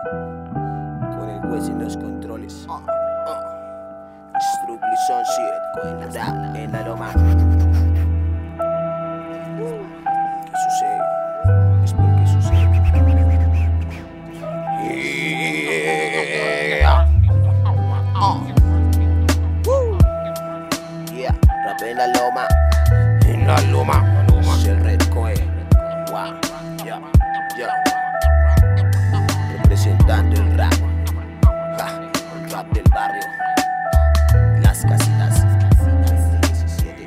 Con el juez en los controles. Strictly Son Shit con la rap en la loma. ¿Qué sucede? Es porque sucede. Yeah, rap en la loma. En la loma. Es el Red Coe. Wow. Yeah, yeah. Representando el rap. El rap del barrio. Las casitas. 17.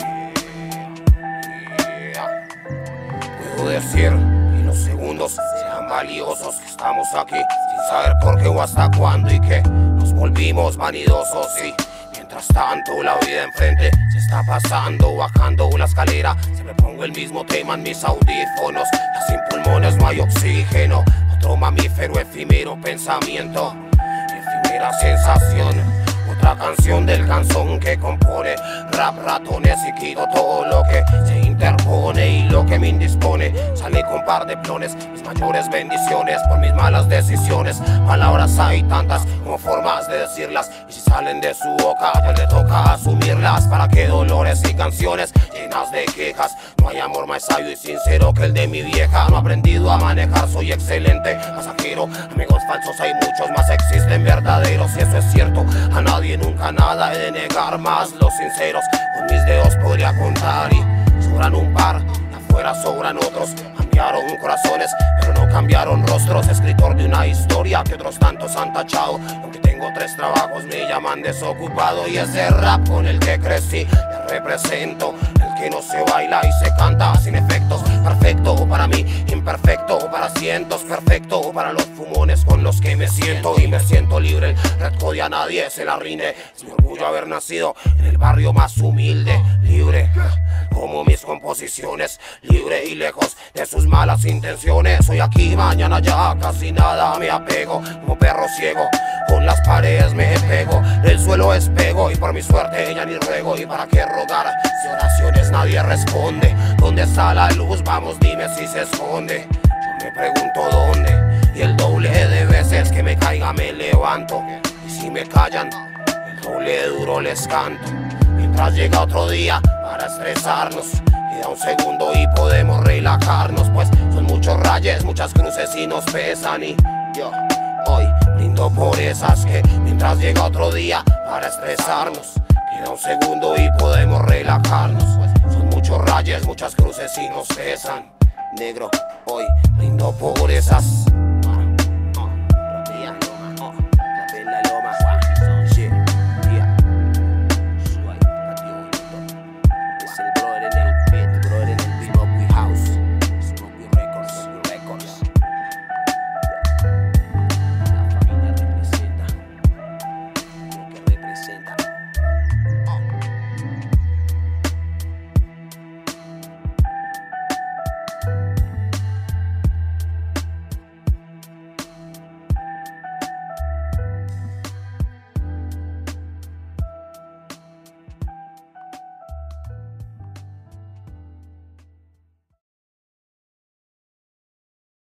Puedo decir que los segundos sean valiosos, que estamos aquí sin saber por qué o hasta cuándo y que nos volvimos vanidosos y mientras tanto la vida enfrente se está pasando, bajando una escalera. Siempre pongo el mismo tema en mis audífonos. Ya sin pulmones no hay oxígeno. Otro mamífero efímero pensamiento, efímera sensación. Otra canción del canzón que compone rap, ratones y quito todo lo que se interpone y lo que me indispone. Salí con par de plones, mis mayores bendiciones por mis malas decisiones. Palabras hay tantas como formas de decirlas, y si salen de su boca ya le toca asumirlas. Para qué dolores y canciones llenas de quejas. No hay amor más sabio y sincero que el de mi vieja. No he aprendido a manejar, soy excelente pasajero. Amigos falsos hay muchos, más existen verdaderos. Y eso es cierto, a nadie nunca nada he de negar, más los sinceros con mis dedos podría contar y sobran un par, y afuera sobran otros. Cambiaron corazones, pero no cambiaron rostros. Escritor de una historia que otros tantos han tachado. Aunque tengo 3 trabajos me llaman desocupado. Y ese rap con el que crecí le represento, el que no se baila y se canta sin efectos. Perfecto para mí, imperfecto para cientos. Perfecto para los fumones con los que me siento. Y me siento libre, el Red Code a nadie se la rinde. Es mi orgullo haber nacido en el barrio más humilde. Libre como mis composiciones, libre y lejos de sus malas intenciones. Hoy aquí, mañana ya, casi nada me apego. Como perro ciego, con las paredes me pego. Del suelo despego y por mi suerte ya ni ruego. ¿Y para qué rogar si oraciones nadie responde? ¿Dónde está la luz? Vamos, dime si se esconde. Yo me pregunto dónde, y el doble de veces que me caiga me levanto. Y si me callan, el doble duro les canto. Mientras llega otro día para estresarnos, queda un segundo y podemos relajarnos. Pues son muchos rayes, muchas cruces y nos pesan. Y yo hoy brindo por esas que mientras llega otro día para estresarnos, queda un segundo y podemos relajarnos. Pues son muchos rayes, muchas cruces y nos pesan. Negro, Hoy brindo por esas.